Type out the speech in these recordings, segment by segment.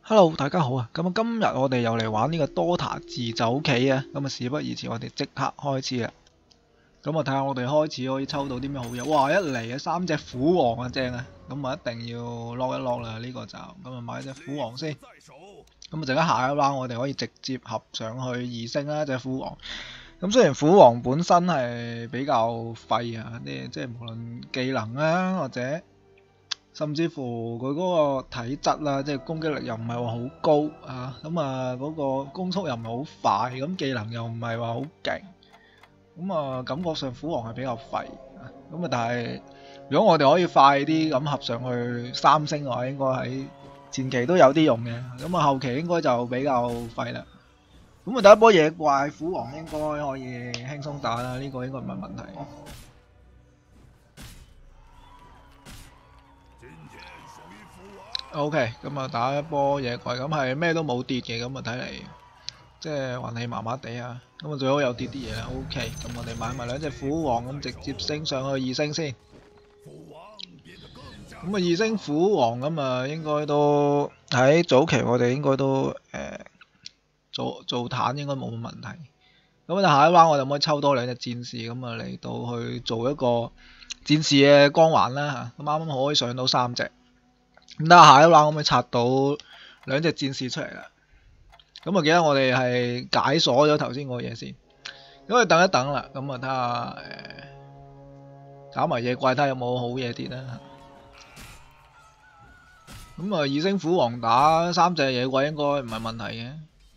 Hello，大家好啊！咁今日我哋又嚟玩呢個 Dota 自走棋啊！咁事不宜遲，我哋即刻開始啦！咁睇下我哋開始可以抽到啲咩好嘢。哇！一嚟啊3隻虎王啊，正啊！咁一定要落一落啦，呢個就咁買隻虎王先。咁陣間下一 round 我哋可以直接合上去2星啦，隻虎王。咁雖然虎王本身係比較廢啊，即係無論技能啊或者甚至乎佢嗰個體質啦，即係攻擊力又唔係話好高啊，嗰個攻速又唔係好快，咁技能又唔係話好勁，感覺上虎王係比較廢，但係如果我哋可以快啲咁合上去3星嘅話，應該喺前期都有啲用嘅，後期應該就比較廢啦。第一波野怪虎王應該可以輕鬆打啦，呢個應該唔係問題。O.K. 打一波野怪，係咩都冇跌嘅，睇嚟即係運氣麻麻地啊！最好有跌啲嘢啦。O.K. 我哋買埋2隻虎王，直接升上去2星先。2星虎王應該都喺早期我哋應該都做坦應該冇乜問題。但下一 round 我哋可以抽多2隻戰士，嚟到去做一個戰士嘅光環啦嚇。啱啱可以上到3隻。咁下一 round 可唔可以刷到2隻戰士出嚟啦？記得我哋係解鎖咗頭先個嘢先。咁等一等啦，睇下搞埋野怪睇下有冇好嘢跌啦。2星虎王打3隻野怪應該唔係問題嘅。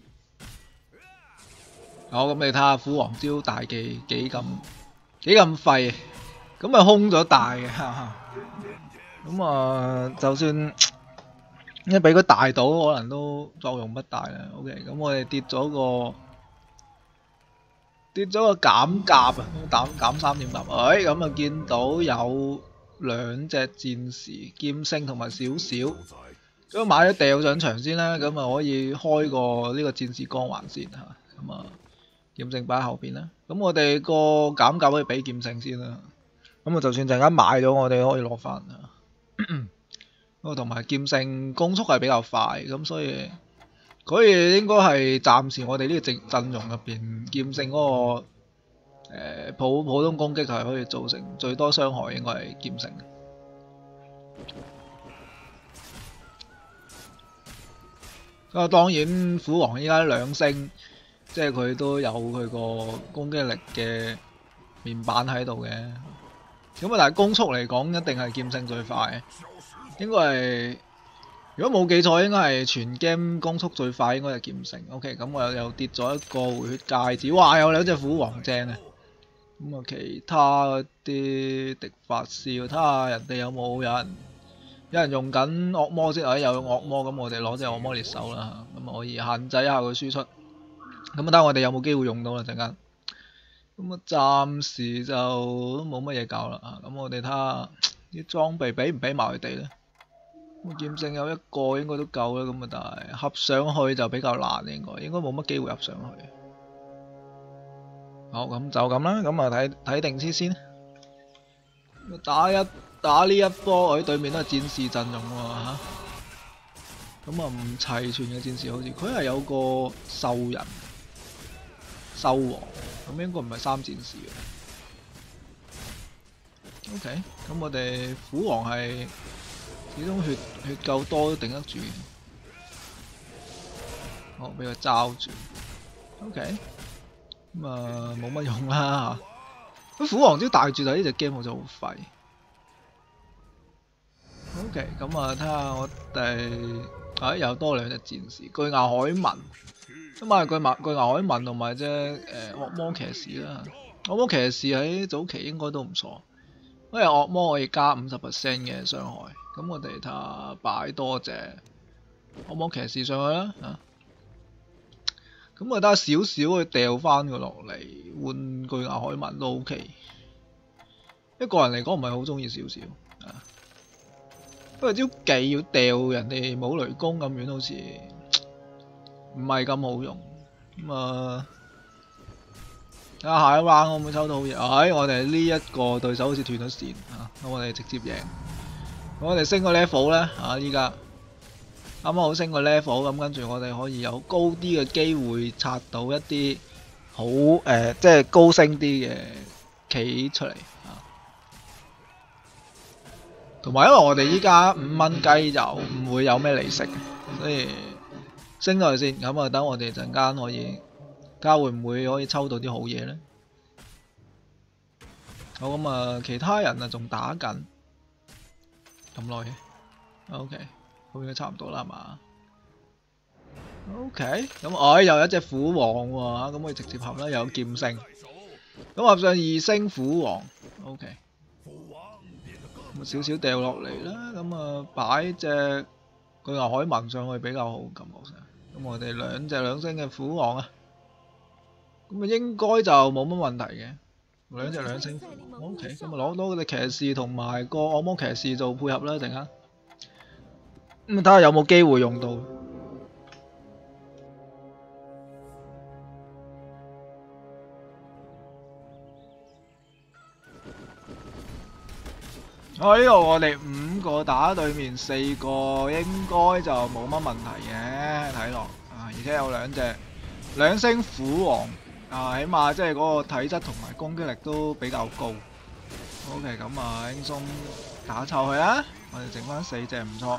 好，你睇下虎王招大技幾咁廢，空咗大嘅。就算一俾佢大到，可能都作用不大啦。OK， 我哋跌咗個減甲啊，減 3.9。見到有2隻戰士劍聖同埋少少，買咗掉上場先啦。可以開個呢個戰士光環先吓。劍聖擺喺後邊啦。我哋個減甲可以俾劍聖先啦。就算陣間買咗，我哋可以攞翻。同埋劍聖攻速係比較快，所以應該係暫時我哋呢個陣容入邊劍聖嗰個普通攻擊係可以造成最多傷害，應該係劍聖。當然虎王依家2星，即係佢都有佢個攻擊力嘅面板喺度嘅。但係攻速嚟講，一定係劍聖最快。應該係，如果冇記錯，應該係全 game 攻速最快，應該係劍聖。OK， 我又跌咗一個回血戒指，哇！有2隻虎王正啊！其他嗰啲敵法師，睇下人哋有冇有人用緊惡魔先，有用惡魔，我哋攞隻惡魔獵手啦，可以限制一下佢輸出。睇下我哋有冇機會用到啦陣間。暫時就都冇乜嘢搞啦。我哋睇下啲裝備俾唔俾埋佢哋咧？劍聖有1個應該都夠啦，但係合上去就比較難，應該冇乜機會合上去。好，就咁啦，睇定先。打呢一波，佢對面都係戰士陣容喎吓。唔齊全嘅戰士，好似佢係有個獸人、獸王，應該唔係3戰士嘅。OK， 我哋虎王係始終血夠多都頂得住。好，俾佢罩住。OK， 冇乜用啦吓。虎王招大住，但係呢隻 game 好似好廢。OK， 睇下我哋又多2隻戰士，巨牙海文。巨牙海文同埋隻惡魔騎士啦。惡魔騎士喺早期應該都唔錯，因為惡魔可以加 50% 嘅傷害。我哋睇下擺多隻惡魔騎士上去啦嚇。得少少去掉翻佢落嚟換巨牙海文都 OK。一個人嚟講唔係好中意少少啊，不過招技要掉人哋冇雷公咁遠，好似唔係咁好用。睇下下一 round 可唔可以抽到好嘢？我哋呢一個對手好似斷咗線嚇，我哋直接贏。我哋升個 level 咧依家啱好升個 level，咁跟住我哋可以有高啲嘅機會刷到一啲好即係高升啲嘅企出嚟啊。同埋因為我哋依家5蚊雞就唔會有咩利息，所以升咗去先。咁啊，等我哋陣間可以睇下會唔會可以抽到啲好嘢咧。好，咁啊，其他人啊仲打緊咁耐嘅 ，OK， 咁應該差唔多啦，係嘛？ OK， 咁又有一隻虎王喎，咁可以直接合啦，又有劍聖，咁合上2星虎王 ，OK， 咁少少掉落嚟啦，咁啊擺隻巨牙海紋上去比較好，感覺上，咁我哋兩隻2星嘅虎王啊，咁啊應該就冇乜問題嘅，兩隻2星虎王 ，OK， 咁啊攞多隻騎士同埋個惡魔騎士做配合啦，陣間，咁啊睇下有冇機會用到。呢度我哋5個打對面4個，應該就冇乜問題嘅，睇落啊，而且有2星虎王啊，起碼即係嗰個體質同埋攻擊力都比較高。OK， 咁啊輕鬆打臭佢啦，我哋剩翻4隻唔錯。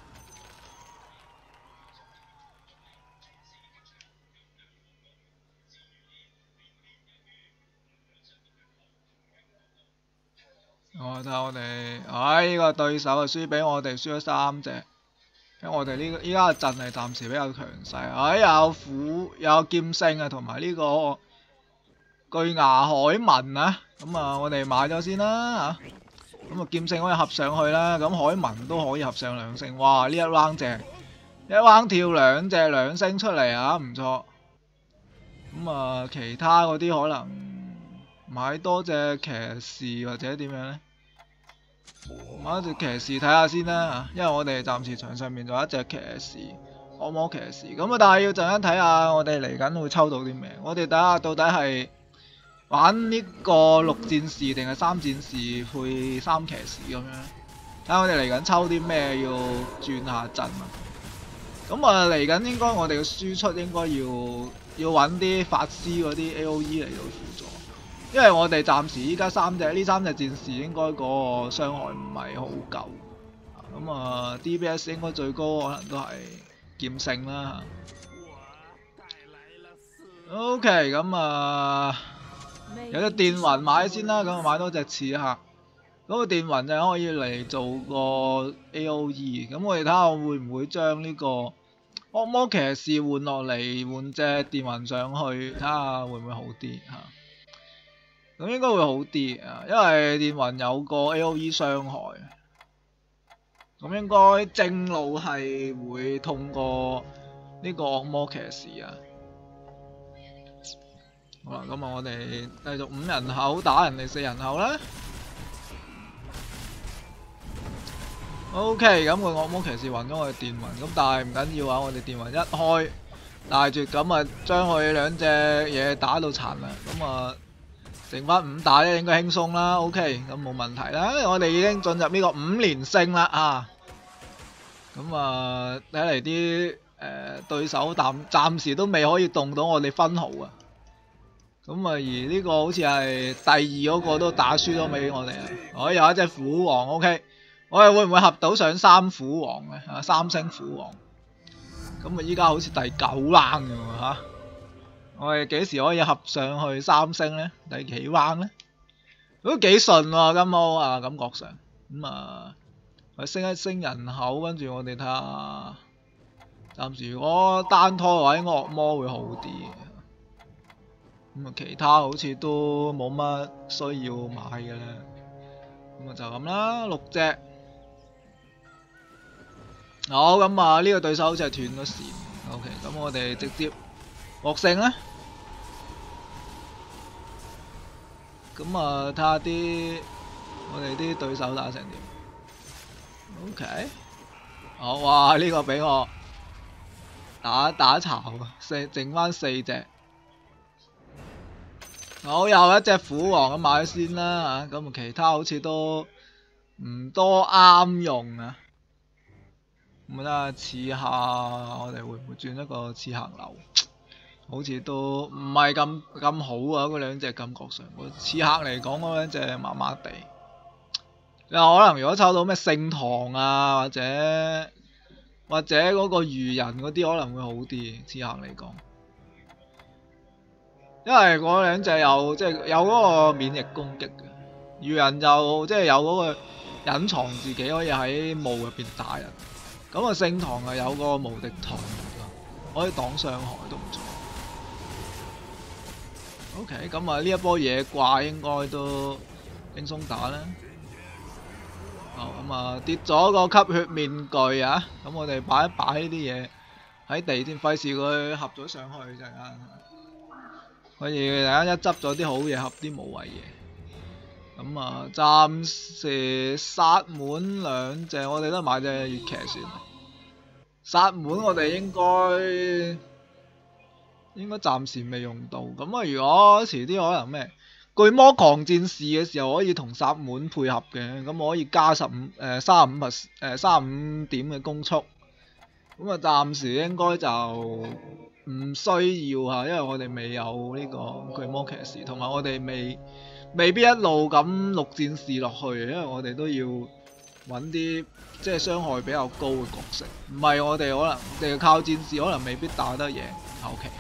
睇下我哋，呢個對手啊輸俾我哋，輸咗3隻。因為我哋呢個依家嘅陣係暫時比較強勢，有劍聖啊，同埋呢個巨牙海紋啊，咁啊我哋買咗先啦嚇，咁啊劍聖可以合上去啦，咁海紋都可以合上2星，哇呢一 round 正，一 round 跳2隻2星出嚟啊，唔錯。咁啊其他嗰啲可能買多隻騎士或者點樣呢？買一隻騎士睇下先啦，因為我哋暫時場上面仲有一隻騎士，惡魔騎士，咁啊但係要陣間睇下我哋嚟緊會抽到啲咩，我哋睇下到底係玩呢個6戰士定係3戰士配3騎士咁樣，睇下我哋嚟緊抽啲咩要轉下陣啊。咁啊嚟緊應該我哋嘅輸出應該要揾啲法師嗰啲 AOE 嚟到輔助。因為我哋暫時依家呢3隻戰士應該嗰個傷害唔係好夠，咁啊 DPS 應該最高可能都係劍聖啦。OK， 咁啊有隻電魂買先啦，咁啊買多隻刺客，嗰個電魂就可以嚟做個 AOE， 咁我哋睇下會唔會將呢個惡魔騎士換落嚟，換隻電魂上去，睇下會唔會好啲嚇。咁應該會好啲啊，因為電魂有個 AOE 傷害，咁應該正路係會痛過呢個惡魔騎士啊。好啦，咁啊我哋繼續5人口打人哋4人口啦。OK， 咁個惡魔騎士暈咗我哋電魂，咁但係唔緊要啊，我哋電魂一開大絕，咁啊將佢2隻嘢打到殘啦，咁啊〜剩翻5打咧，應該輕鬆啦。OK， 咁冇問題啦。我哋已經進入呢個5連勝啦啊！咁啊，睇嚟啲對手暫時都未可以動到我哋分毫啊。咁啊，而呢個好似係第2嗰個都打輸咗俾我哋啊。有一隻虎王 OK， 我哋會唔會合到上3虎王咧？3星虎王。咁啊，依家好似第9 round 嘅喎嚇。我哋幾時可以合上去3星呢？第幾彎呢？都幾順喎，金毛啊，感覺上咁啊，我升一升人口，跟住我哋睇下，暫時如果單拖嘅話，應該惡魔會好啲嘅。咁啊，其他好似都冇乜需要買嘅啦。咁啊，就咁啦，6隻。好，咁啊，呢個對手好似係斷咗線。OK，咁我哋直接獲勝啦。咁啊，睇下我哋啲對手打成點。OK， 好哇！呢個俾我打巢，剩翻4隻。好，又一隻虎王咁買咗先啦嚇，咁啊其他好似都唔多啱用啊。 咁啊，刺客我哋會唔會轉一個刺客流？好似都唔係咁好啊！嗰兩隻感覺上，刺客嚟講嗰兩隻麻麻地。你話可能如果抽到咩聖堂啊，或者嗰個魚人嗰啲可能會好啲，刺客嚟講。因為嗰兩隻有有嗰個免疫攻擊嘅，魚人就有嗰個隱藏自己可以喺霧入邊打人。咁啊聖堂係有個無敵盾，可以擋傷害都唔錯。OK， 咁啊呢一波野怪應該都輕鬆打啦。好，咁啊跌咗個吸血面具啊，咁我哋擺一擺呢啲嘢喺地先，費事佢合咗上去陣間。可以大家一執咗啲好嘢，合啲無謂嘢。咁啊，暫時殺滿兩隻，我哋都買隻月騎算。殺滿我哋應該暫時未用到。咁啊，如果遲啲可能咩巨魔狂戰士嘅時候可以同殺滿配合嘅，咁我可以加35點嘅攻速。咁啊，暫時應該就唔需要嚇，因為我哋未有呢個巨魔騎士，同埋我哋未必一路咁錄戰士落去，因為我哋都要揾啲傷害比較高嘅角色，唔係我哋可能靠戰士可能未必打得贏後期。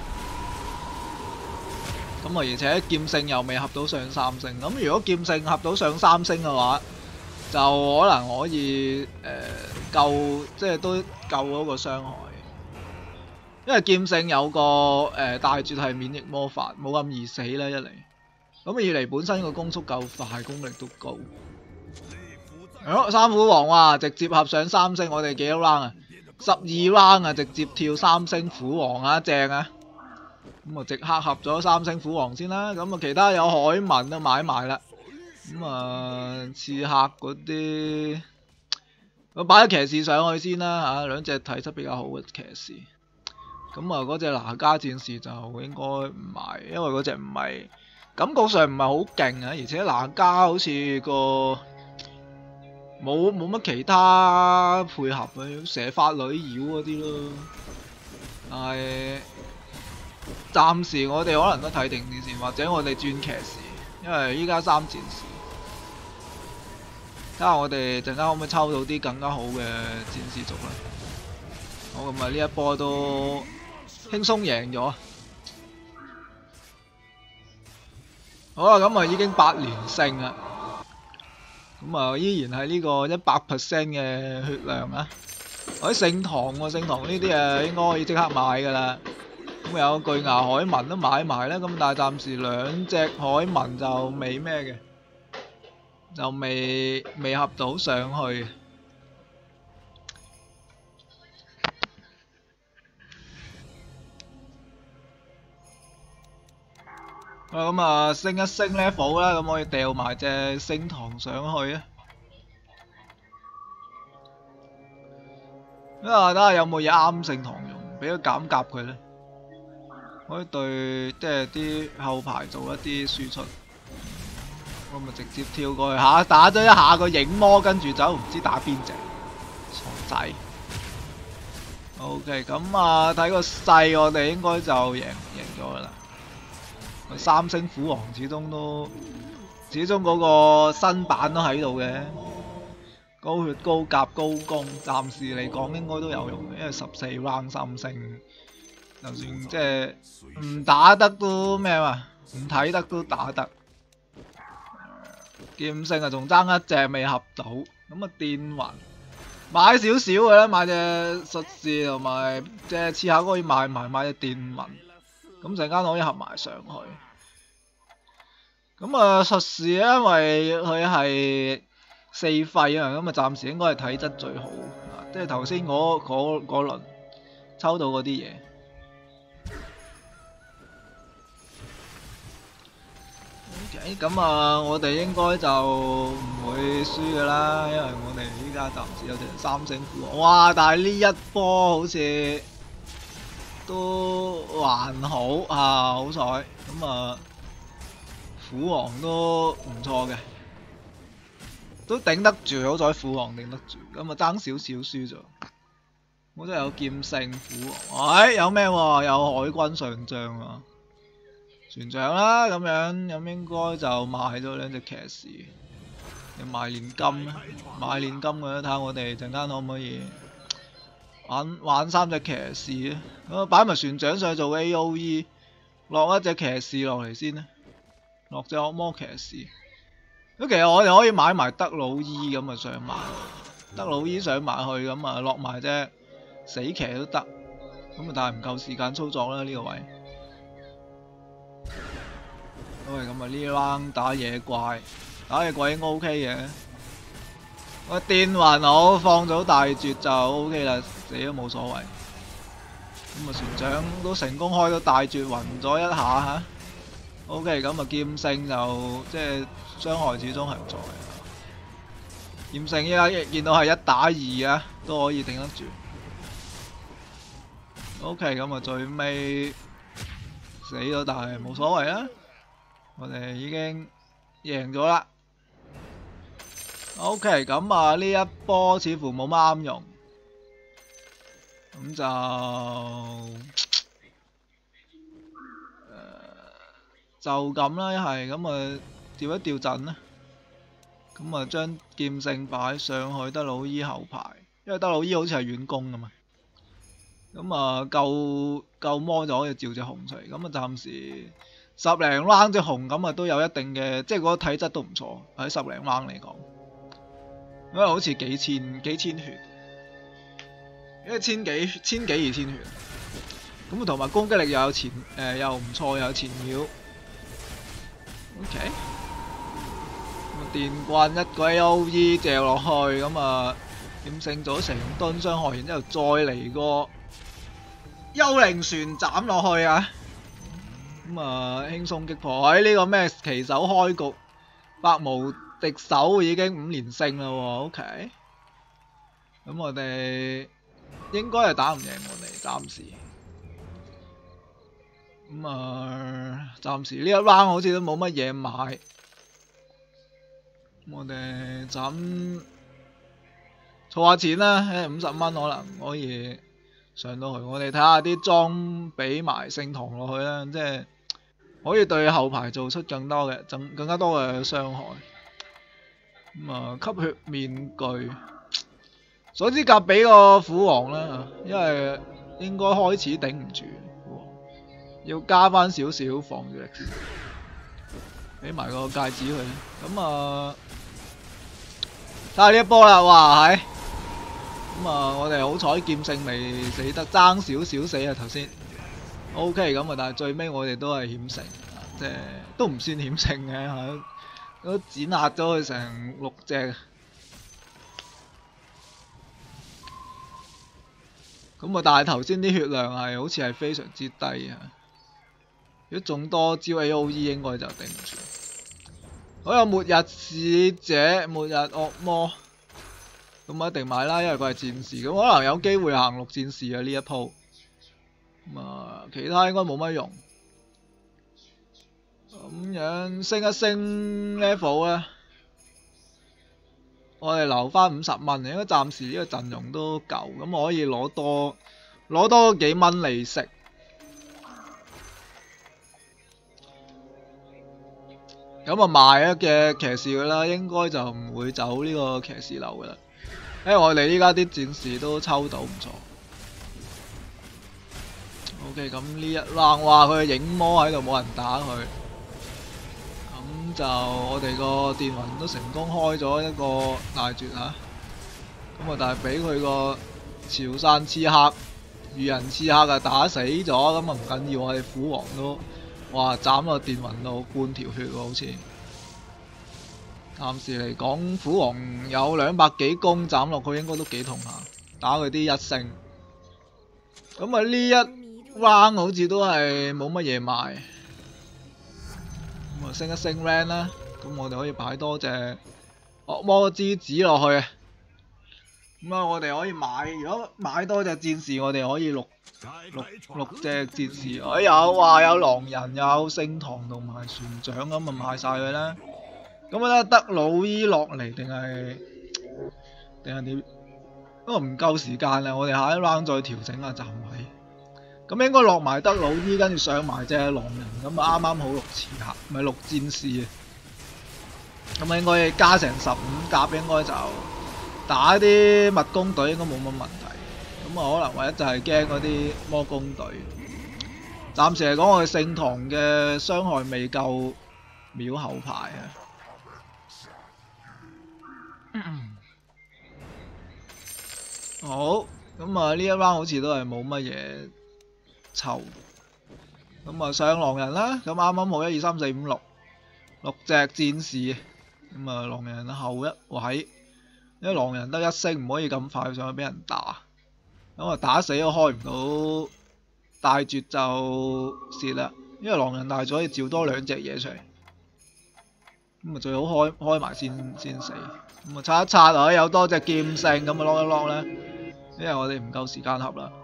咁啊，而且劍聖又未合到上3星，咁如果劍聖合到上3星嘅話，就可能可以救都救嗰個傷害。因為劍聖有個大絕係免疫魔法，冇咁易死啦一嚟。咁二嚟本身個攻速夠快，功力都高。三虎王哇，直接合上3星，我哋幾多 round 啊？12 round 啊，直接跳3星虎王啊，正啊！咁啊，即刻合咗3星虎王先啦。咁啊，其他有海紋都買埋啦。咁啊，刺客嗰啲，我擺咗騎士上去先啦嚇，兩隻體質比較好嘅騎士。咁啊，嗰隻拿加戰士就應該唔買，因為嗰隻唔係感覺上唔係好勁啊，而且拿加好似個冇乜其他配合嘅蛇髮女妖嗰啲咯。但係暫時我哋可能都睇定啲先，或者我哋轉騎士，因為依家3戰士。睇下我哋陣間可唔可以抽到啲更加好嘅戰士族啦。好，咁啊呢一波都輕鬆贏咗。好啦，咁啊已經8連勝啦。咁啊依然係呢個100% 嘅血量啊！喺聖堂喎，聖堂呢啲應該可以即刻買㗎啦。咁有巨牙海紋都買埋啦，咁但係暫時兩隻海紋就未咩嘅，就未合到上去。咁啊升一升 level 啦，咁可以掉埋隻聖堂上去啊！睇下有冇嘢啱聖堂用，俾個減甲佢咧，可以對啲後排做一啲輸出。我咪直接跳過去嚇，打咗一下個影魔，跟住走唔知打邊隻傻仔。OK， 咁啊睇個勢，我哋應該就贏咗噶啦。3星虎王始終嗰個新版都喺度嘅，高血高甲高攻，暫時嚟講應該都有用嘅，因為14 round 3星，就算唔打得都咩嘛，唔睇得都打得。劍聖啊，仲爭一隻未合到，咁啊電魂買少少嘅啦，買隻術士同埋隻刺客可以買隻電魂，咁陣間可以合埋上去。咁啊術士因為佢係4費啊，咁啊暫時應該係體質最好，即係頭先嗰輪抽到嗰啲嘢。咁啊，我哋應該就唔會輸噶啦，因為我哋依家暫時有隻3星虎王。哇！但係呢一波好似都還好啊，好彩。咁啊，虎王都唔錯嘅，都頂得住，好彩虎王頂得住。咁啊，爭少少輸咗。 我真係有劍聖虎王，哎，有咩喎？有海軍上將喎，船長啦咁樣，咁應該就賣咗2隻騎士，你賣煉金啦，賣煉金嘅睇下我哋陣間可唔可以玩3隻騎士啊？咁擺埋船長上去做 AOE， 落一隻騎士落嚟先啦，落隻惡魔騎士。咁其實我哋可以買埋德魯伊咁啊上埋，德魯伊上埋去咁啊落埋隻死騎都得，咁啊但係唔夠時間操作啦呢個位。因為咁啊呢 round 打野怪應該 OK 嘅。我電暈好，放咗大絕就 OK 啦，死都冇所謂。咁啊船長都成功開到大絕，暈咗一下吓。OK， 咁啊劍聖就即係傷害始終係唔錯嘅。劍聖依家見到係1打2啊，都可以頂得住。OK， 咁啊最尾死咗，但係冇所謂啦。我哋已經贏咗啦。OK， 咁啊呢一波似乎冇乜啱用，咁就咁啦，一係咁啊調一調陣啦。咁啊將劍聖擺上去德魯伊後排，因為德魯伊好似係遠攻㗎嘛。咁啊夠魔就可以召隻紅出嚟。咁啊暫時10零 round 隻紅咁啊都有一定嘅，即係嗰個體質都唔錯喺10零 round 嚟講。因為好似幾千血，因為千幾2000血。咁同埋攻擊力又有又唔錯，又有前秒。OK。電棍一個 AOE 掉落去，咁啊劍聖咗成噸傷害，然之後再嚟個幽靈船斬落去啊！咁啊輕鬆擊破。喺呢個咩棋手開局，百無敵手已經5連勝啦喎。OK， 咁我哋應該係打唔贏我哋，暫時。咁啊，暫時呢一 round 好似都冇乜嘢買。我哋斬儲下錢啦，50蚊可能可以上到去。我哋睇下啲裝俾埋聖堂落去啦，即係可以對後排做出更加多嘅傷害。咁啊，吸血面具，所之甲俾個虎王啦，因為應該開始頂唔住，要加翻少少防禦力先。俾埋個戒指佢，咁啊睇下呢一波啦，哇係，咁啊我哋好彩劍聖未死得，爭少少死啊頭先。OK， 咁啊但係最尾我哋都係險勝，即係都唔算險勝嘅，都剪壓咗佢成6隻。咁啊但係頭先啲血量係好似係非常之低啊！如果仲多招 AOE 應該就頂唔住。好，有末日使者、末日惡魔，咁一定買啦，因為佢係戰士，咁可能有機會行6戰士啊呢一鋪。咁啊，其他應該冇乜用。咁樣升一升 level 啊，我哋留翻50蚊，應該暫時呢個陣容都夠，咁我可以攞多幾蚊嚟食。咁啊賣咗嘅騎士噶啦，應該就唔會走呢個騎士流噶啦，因為我哋依家啲戰士都抽到唔錯。OK， 咁呢一 round， 哇佢嘅影魔喺度冇人打佢，咁就我哋個電魂都成功開咗一個大絕吓，咁啊但係俾佢個潮汕刺客、魚人刺客啊打死咗，咁啊唔緊要，我哋虎王都。哇！斬落電魂度半條血喎，好似。暫時嚟講，虎王有200幾攻斬落去，應該都幾痛下。打佢啲1星。咁啊呢一 round 好似都係冇乜嘢賣。咁啊升一升 rank 啦。咁我哋可以擺多隻惡魔之子落去。咁啊我哋可以買，如果買多隻戰士，我哋可以六隻戰士，有狼人，有聖堂同埋船長，咁啊買晒佢啦。咁啊德魯伊落嚟定係點？ 不過唔夠時間啦，我哋下一 round 再調整下站位。咁應該落埋德魯伊，跟住上埋隻狼人，咁啊啱啱好6刺客，唔係6戰士啊。咁啊應該加成15甲，應該就打啲特工隊應該冇乜問題。咁啊可能唯一就係驚嗰啲魔工隊。暫時嚟講，我哋聖堂嘅傷害未夠秒後排啊。好，咁啊呢一 round 好似都係冇乜嘢抽。咁啊上狼人啦，咁啱啱好1、2、3、4、5、6隻戰士。咁啊狼人後一位，因為狼人得1星，唔可以咁快上去俾人打。咁啊打死都開唔到大絕就蝕啦，因為狼人大絕可以召多2隻嘢出嚟。咁啊最好開埋先死。咁啊刷一刷啊，有多隻劍聖咁啊 lock 一 lock 咧，因為我哋唔夠時間合啦。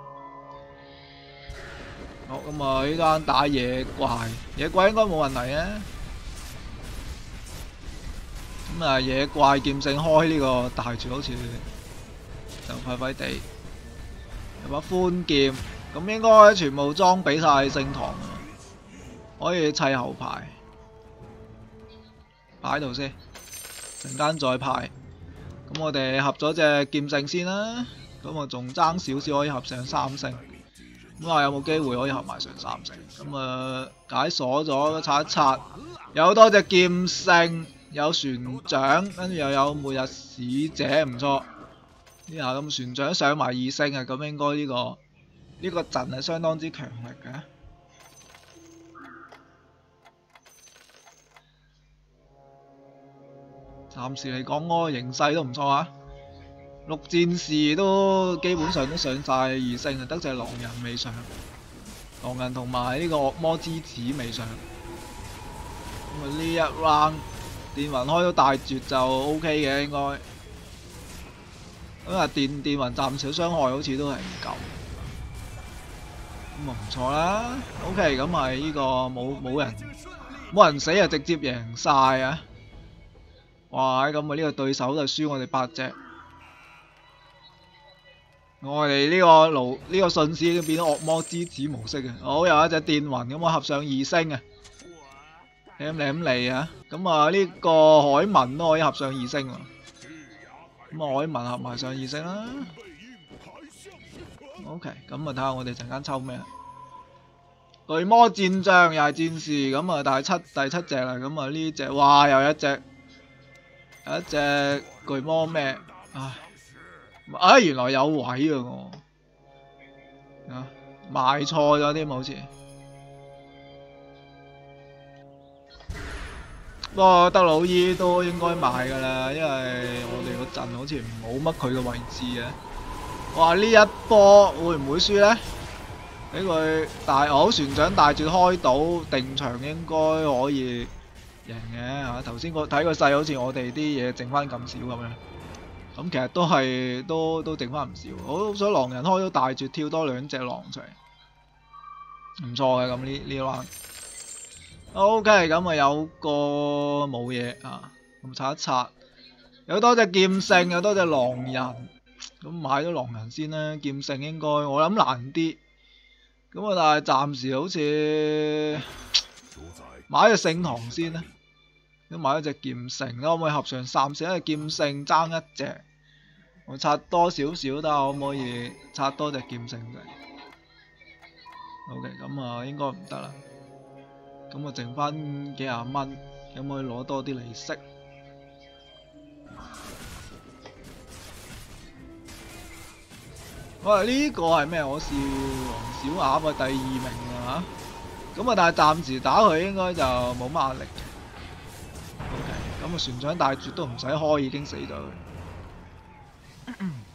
好，咁啊呢間打野怪，野怪應該冇問題嘅。咁啊野怪劍聖開呢個大絕好似就快快地，有把寬劍，咁應該全部裝俾晒聖堂，可以砌後排，擺喺度先，陣間再派。咁我哋合咗隻劍聖先啦，咁啊仲爭少少可以合上3星。咁啊有冇機會可以合埋上3星？咁啊解鎖咗，刷一刷，有多隻劍聖，有船長，跟住又有末日使者，唔錯。呢下咁船長上埋2星啊，咁應該呢個陣係相當之強力嘅。暫時嚟講，嗰個形勢都唔錯啊！6戰士都基本上都上晒2星啊，得隻狼人未上，狼人同埋呢個惡魔之子未上。咁啊呢一 round 電魂開到大絕就 OK 嘅應該。咁啊電魂暫時傷害好似都係唔夠，咁啊唔錯啦。OK， 咁係呢個冇人死啊，直接贏晒啊！哇！咁啊呢個對手就輸我哋8隻。我哋呢個順士已經變咗惡魔之子模式嘅。好，有一隻電魂，咁我合上2星啊！舐嚟啊！咁啊呢個海文都可以合上2星喎。咁啊海文合埋上2星啦。OK， 咁啊睇下我哋陣間抽咩？巨魔戰將又係戰士，咁啊第七隻啦。咁啊呢隻，哇又有一隻巨魔咩？唉，原來有位啊我，賣錯咗添好似。不過德魯伊都應該賣㗎啦，因為我哋個陣好似冇乜佢嘅位置嘅。哇！呢一波會唔會輸呢？俾佢好船長大絕開到定場應該可以贏嘅嚇。頭先睇個勢好似我哋啲嘢剩翻咁少咁樣。咁其實都剩翻唔少，好想狼人開到大絕跳多2隻狼出嚟，唔錯嘅咁呢 round。OK， 咁啊有個冇嘢啊，咁刷一刷，有多隻劍聖，有多隻狼人，咁買咗狼人先啦。劍聖應該我諗難啲，咁啊但係暫時好似買隻聖堂先啦。咁買咗隻劍聖，可唔可以合上3星？因為劍聖爭1隻，我刷多少少睇下可唔可以刷多隻劍聖嘅。OK， 咁啊應該唔得啦。咁啊剩翻幾廿蚊，可唔可以攞多啲利息？喂，呢個係咩？我是黃小鴨啊，第2名啊嚇。咁啊但係暫時打佢應該就冇乜壓力嘅。OK， 咁啊船長大絕都唔使開，已經死咗佢。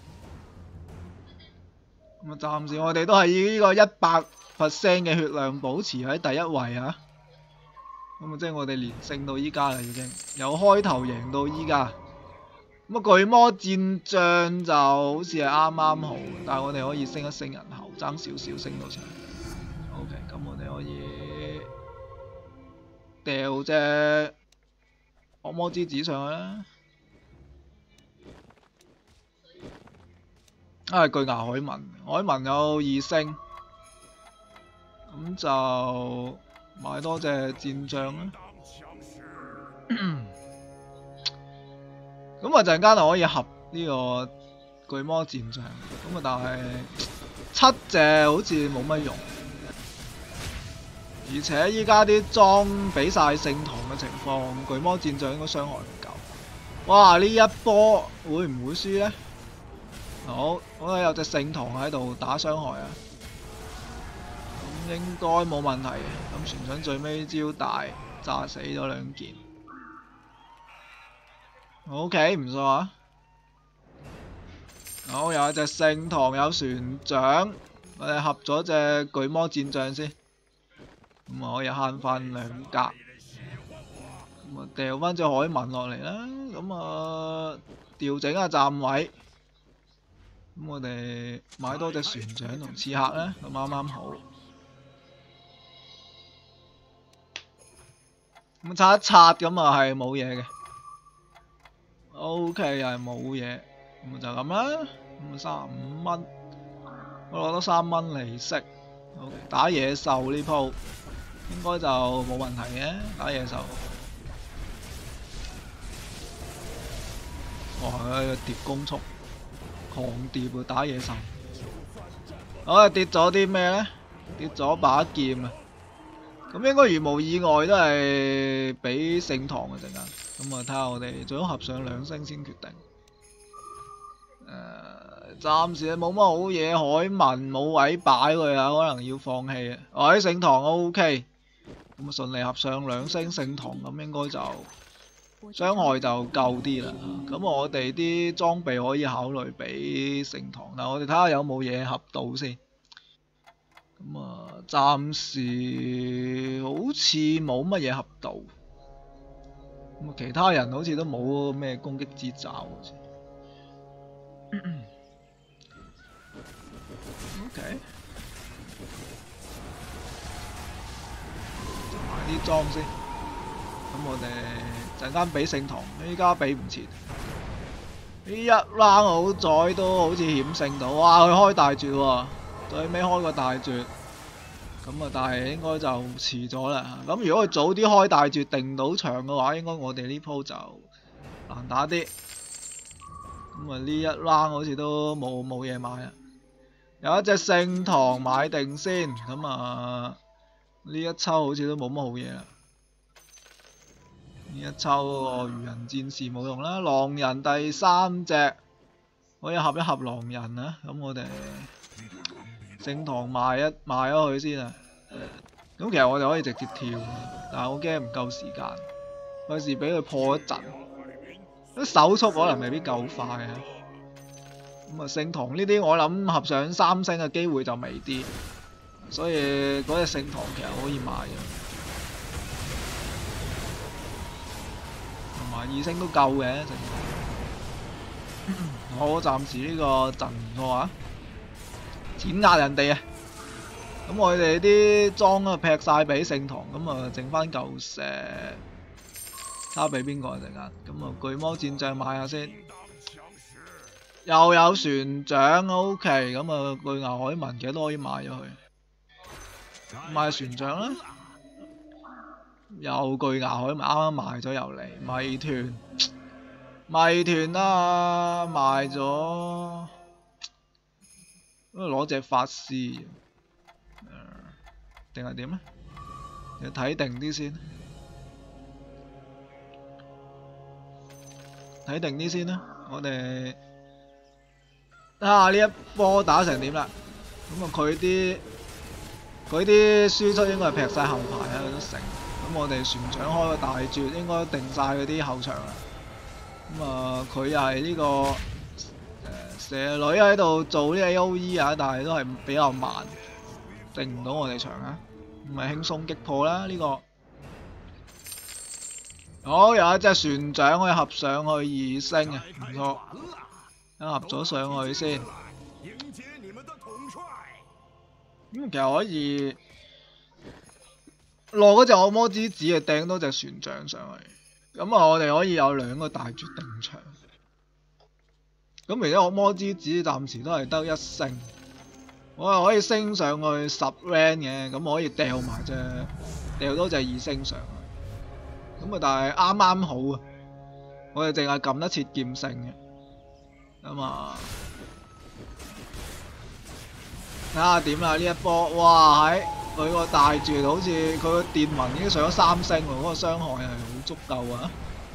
咁啊暫時我哋都係以呢個100% 嘅血量保持喺第1位啊！咁啊即係我哋連勝到依家啦已經，由開頭贏到依家。咁啊巨魔戰將就好似係啱啱好，但係我哋可以升一升人口，爭少少升到上。OK， 咁我哋可以掉隻惡魔之子上去啦。 巨牙海文，海文有2星，咁就買多隻戰將啦。咁啊陣間就可以合呢個巨魔戰將，咁啊但係7隻好似冇乜用，而且依家啲裝俾晒聖堂嘅情況，巨魔戰將應該傷害唔夠。哇！呢一波會唔會輸呢？好，我有隻聖堂喺度打傷害啊，咁應該冇問題嘅。咁船長最尾招大，炸死咗2件。OK， 唔錯啊。好，有一隻聖堂，有船長，我哋合咗隻巨魔戰將先，咁啊可以慳翻2格。咁啊掉翻隻海文落嚟啦，咁啊調整下站位。咁我哋買多隻船長同刺客咧，咁啱啱好。咁刷一刷咁啊係冇嘢嘅。OK 又係冇嘢，咁就咁啦。咁啊35蚊，我攞多3蚊利息。OK， 打野獸呢鋪應該就冇問題嘅，打野獸。哇！疊攻速，狂疊啊！打野獸。好，跌咗啲咩咧？跌咗把劍啊！咁應該如無意外都係俾聖堂嘅陣間。咁啊睇下我哋最好合上2星先決定。暫時冇乜好嘢，海文冇位擺佢啊，可能要放棄啊。喺聖堂 OK， 咁啊順利合上2星聖堂，咁應該就傷害就夠啲啦。咁我哋啲裝備可以考慮俾聖堂，但我哋睇下有冇嘢合到先。咁啊，暫時好似冇乜嘢合到。咁啊，其他人好似都冇咩攻擊之爪好似。OK， 買啲裝先。咁我哋陣間俾聖堂，依家俾唔切。呢一 round 好彩都好似險勝到，哇！佢開大絕喎，最尾開個大絕。咁啊，但係應該就遲咗啦。咁如果佢早啲開大絕定到場嘅話，應該我哋呢鋪就難打啲。咁啊，呢一 round 好似都冇嘢買啊。有一隻聖堂買定先，咁啊呢一抽好似都冇乜好嘢啦。呢一抽個魚人戰士冇用啦，狼人第3隻可以合一合狼人啊。咁我哋聖堂賣咗佢先啊。咁其實我哋可以直接跳，但係我驚唔夠時間，費事俾佢破一陣。啲手速可能未必夠快啊。咁啊，聖堂呢啲我諗合上3星嘅機會就微啲，所以嗰隻聖堂其實可以買嘅，同埋2星都夠嘅聖堂。我暫時呢個陣唔錯啊，碾壓人哋啊！咁我哋啲裝啊劈晒俾聖堂，咁啊剩翻嚿石，睇下俾邊個啊陣間。咁啊巨魔戰將買下先。又有船長 OK， 咁啊巨牙海文其實都可以買咗佢，買船長啦。又巨牙海文啱啱賣咗又嚟，謎團啊賣咗，攞隻法師，定係點咧？你睇定啲先，睇定啲先啦，我哋。睇下呢一波打成點啦，咁啊佢啲輸出應該係劈晒後排啊，佢都成。咁我哋船長開個大絕，應該定晒嗰啲後場啦。咁啊佢又係呢個蛇女喺度做呢個 AOE 啊，但係都係比較慢，定唔到我哋場啊，唔係輕鬆擊破啦呢個。好，有一隻船長可以合上去2星啊，唔錯。合咗上去先，其實可以落嗰隻惡魔之子啊，掟多隻船長上去，咁啊我哋可以有2個大絕定場。 咁而家惡魔之子暫時都係得1星，我係可以升上去10 rank 嘅，咁我可以掉多隻2星上去。咁啊，但係啱啱好啊，我哋淨係撳得切劍聖嘅。咁啊，睇下點啦呢一波，哇喺佢個大絕好似佢個電魂已經上咗3星喎，嗰個傷害係好足夠啊！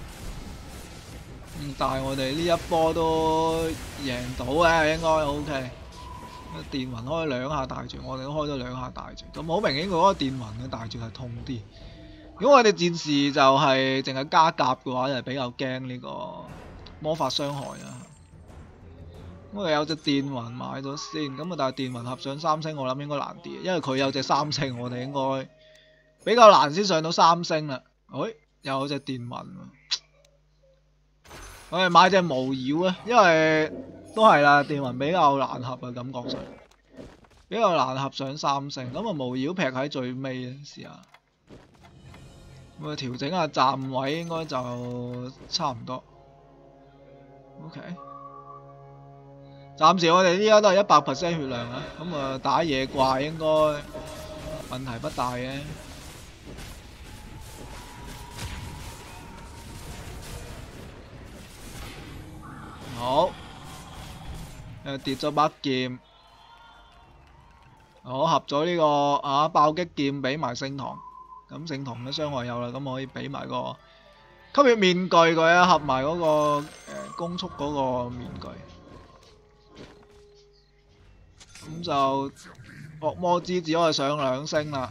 但係我哋呢一波都贏到嘅，應該 OK。電魂開2下大絕，我哋都開咗2下大絕，咁好明顯佢嗰個電魂嘅大絕係痛啲。如果我哋戰士就係淨係加甲嘅話，就係比較驚呢個魔法傷害啊。我哋有隻電魂買咗先，咁啊但係電魂合上3星，我諗應該難啲，因為佢有隻3星，我哋應該比較難先上到3星啦。又有隻電魂喎。我哋買隻無妖啊，因為都係啦，電魂比較難合啊，感覺上比較難合上3星，咁啊無妖劈喺最尾啊，試下咁啊調整下站位，應該就差唔多。OK， 暫時我哋依家都係100% 血量啊，咁啊打野怪應該問題不大嘅。好，跌咗把劍，我合咗呢個爆擊劍俾埋聖堂，咁聖堂嘅傷害有啦，咁我可以俾埋個吸血面具佢啊，合埋嗰個攻速嗰個面具，咁就惡魔之子可以上2星啦，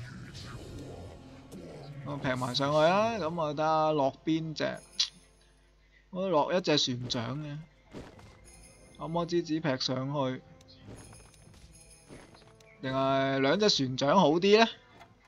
我劈埋上去啦，咁啊得落邊隻，我落一隻船長嘅。惡魔之子劈上去，定係2隻船長好啲呢？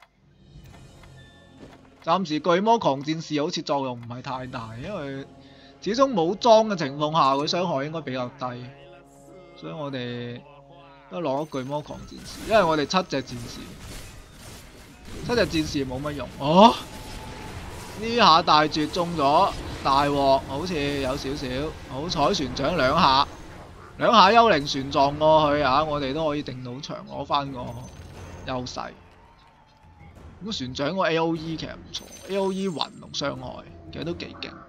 暫時巨魔狂戰士好似作用唔係太大，因為始終冇裝嘅情況下，佢傷害應該比較低，所以我哋都攞巨魔狂戰士，因為我哋7隻戰士，7隻戰士冇乜用。呢下大絕中咗，大鑊，好似有少少，好彩船長2下。2下幽靈船撞過去啊！我哋都可以定到場，攞翻個優勢。咁船長個 AOE 其實唔錯 ，AOE 暈同傷害其實都幾勁。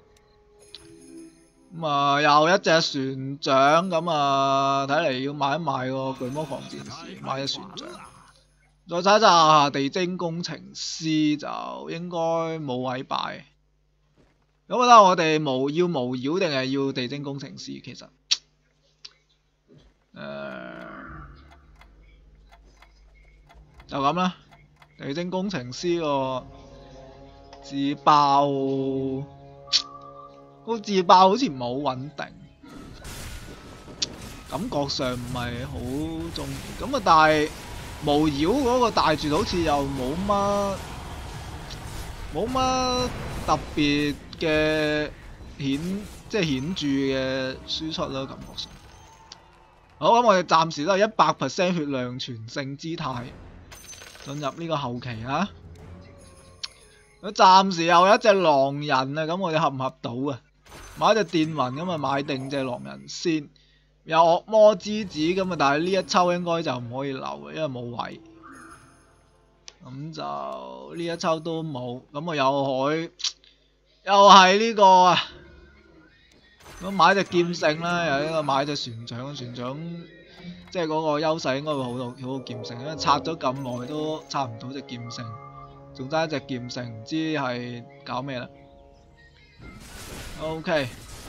咁啊，又一隻船長，咁啊睇嚟要買一買個巨魔狂戰士，買隻船長。再睇下地精工程師就應該冇位擺。咁啊，我哋要無妖定係要地精工程師？其實。就咁啦，地精工程師個自爆，個自爆好似唔係好穩定，感覺上唔係好中意。咁啊，但係無妖嗰個大絕好似又冇乜特別嘅即係顯著嘅輸出咯，感覺上。好，咁我哋暫時都係100% 血量全勝姿態進入呢個後期啊！咁暫時又有一隻狼人啊，咁我哋合唔合到啊？買一隻電魂咁啊，買定隻狼人先。有惡魔之子咁啊，但係呢一抽應該就唔可以留嘅，因為冇位。咁就呢一抽都冇，咁啊又係呢個啊！咁買隻劍聖啦，又呢個買隻船長，船長即係嗰個優勢應該會好過劍聖，因為拆咗咁耐都拆唔到隻劍聖，仲爭一隻劍聖，唔知係搞咩啦。OK，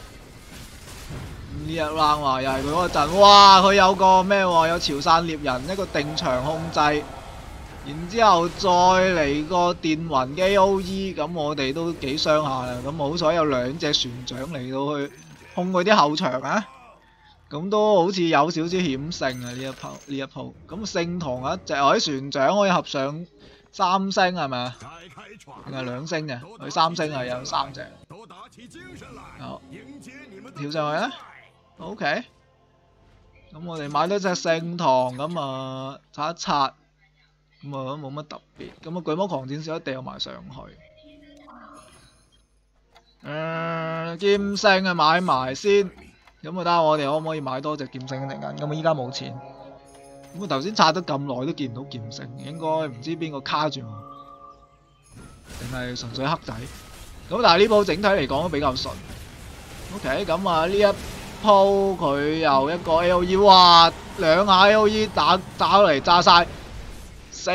呢一 round 話又係佢嗰陣，哇！佢有個咩喎？有潮汕獵人一個定場控制，然之後再嚟個電魂 AOE， 咁我哋都幾傷下啦。咁好彩有2隻船長嚟到去控佢啲後場啊，咁都好似有少少險勝啊呢一鋪。咁聖堂一隻，啲船長可以合上3星係咪啊？定係2星嘅？佢3星係有3隻。好，跳上去啦。OK。咁我哋買咗隻聖堂，咁啊刷一刷，咁啊冇乜特別。咁啊巨魔狂戰士一掉埋上去。劍聖啊買埋先， 咁啊睇下我哋可唔可以買多隻劍聖嚟緊，咁啊依家冇錢。咁啊頭先刷得咁耐都見唔到劍聖，應該唔知邊個卡住我，定係純粹黑仔。咁但係呢鋪整體嚟講都比較順。OK， 咁啊呢一鋪佢又一個 LE， 哇2下 LE 打嚟炸晒，死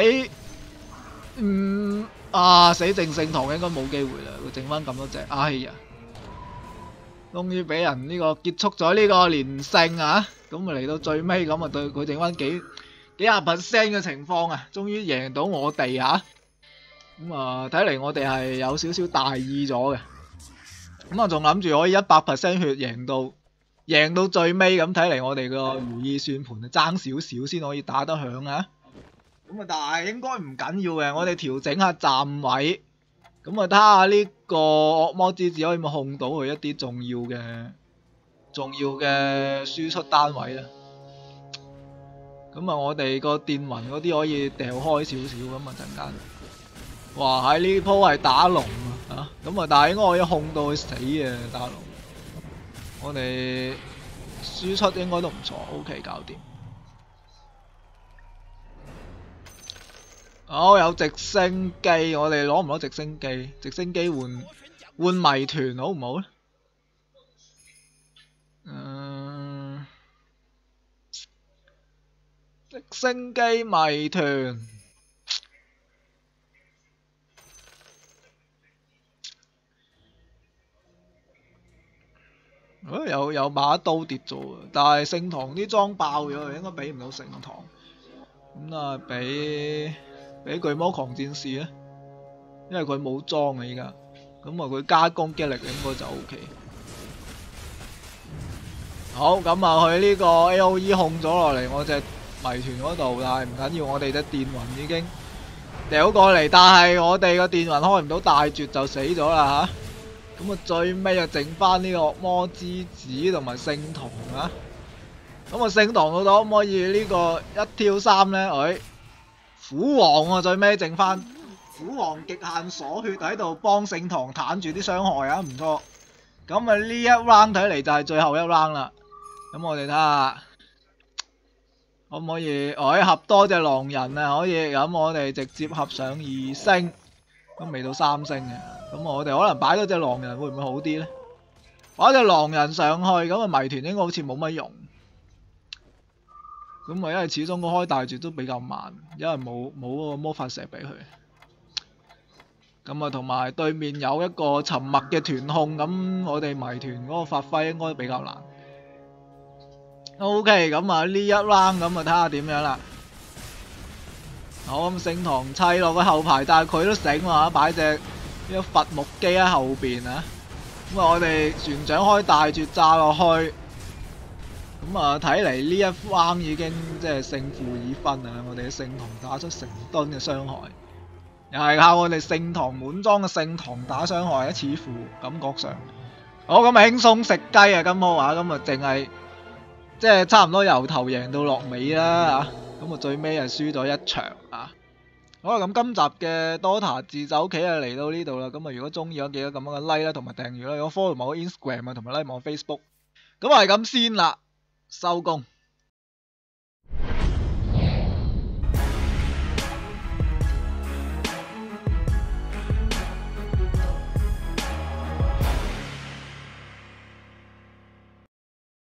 死正聖堂應該冇機會啦，佢剩翻咁多隻，哎呀！終於俾人呢個結束咗呢個連勝啊！咁啊嚟到最尾咁啊對佢剩翻幾廿%嘅情況啊，終於贏到我哋啊！咁啊睇嚟我哋係有少少大意咗嘅。咁啊仲諗住可以100%血贏到最尾，咁睇嚟我哋個如意算盤啊爭少少先可以打得響啊！咁啊但係應該唔緊要嘅，我哋調整下站位。咁啊，睇下呢個惡魔之子可以唔可以控到佢一啲重要嘅輸出單位咧？咁啊，我哋個電魂嗰啲可以掉開少少咁啊陣間。哇！喺呢鋪係打龍啊，咁啊，但係應該可以控到佢死嘅打龍。我哋輸出應該都唔錯 ，OK， 搞掂。好，有直升機，我哋攞唔攞直升機？直升機換謎團好唔好咧？直升機謎團，有把刀跌咗，但係聖堂啲裝爆咗，應該俾唔到聖堂。咁啊，俾巨魔狂戰士咧，因為佢冇裝啊依家，咁啊佢加攻擊力應該就 OK。好，咁啊佢呢個 AOE 控咗落嚟我隻謎團嗰度，但係唔緊要，我哋隻電魂已經掉過嚟，但係我哋個電魂開唔到大絕就死咗啦吓。咁啊最尾就剩翻呢個惡魔之子同埋聖堂啊。咁啊聖堂嗰度可唔可以呢個1挑3咧？虎王啊最尾剩翻虎王極限鎖血喺度幫聖堂彈住啲傷害啊，唔錯。咁啊呢一 round 睇嚟就係最後一 round 啦。咁我哋睇下可唔可以合多隻狼人啊？可以，咁我哋直接合上2星，都未到3星嘅。咁我哋可能擺多隻狼人會唔會好啲呢？擺隻狼人上去，咁啊謎團應該好似冇乜用。咁啊因為始終個開大絕都比較慢，因為冇嗰個魔法石俾佢。咁啊同埋對面有一個沉默嘅團控，咁我哋謎團嗰個發揮應該比較難。OK， 咁啊呢一 round 咁啊睇下點樣啦。好，咁聖堂砌落個後排，但係佢都醒喎，擺隻呢個伐木機喺後邊啊。咁啊我哋船長開大絕炸落去。咁啊睇嚟呢一 round 已經即係勝負已分啊！我哋嘅聖堂打出成噸嘅傷害，又係靠我哋聖堂滿裝嘅聖堂打傷害啊！似乎感覺上，好咁啊輕鬆食雞啊！今鋪啊，咁啊淨係即係差唔多由頭贏到落尾啦嚇，咁啊最尾係輸咗一場啊！好啦，咁今集嘅 Dota 自走棋啊嚟到呢度啦，咁啊如果中意嘅記得咁樣嘅 like 啦，同埋訂閱啦，如果 follow 埋我 Instagram 啊，同埋 like 埋我 Facebook，咁係咁先啦。收工。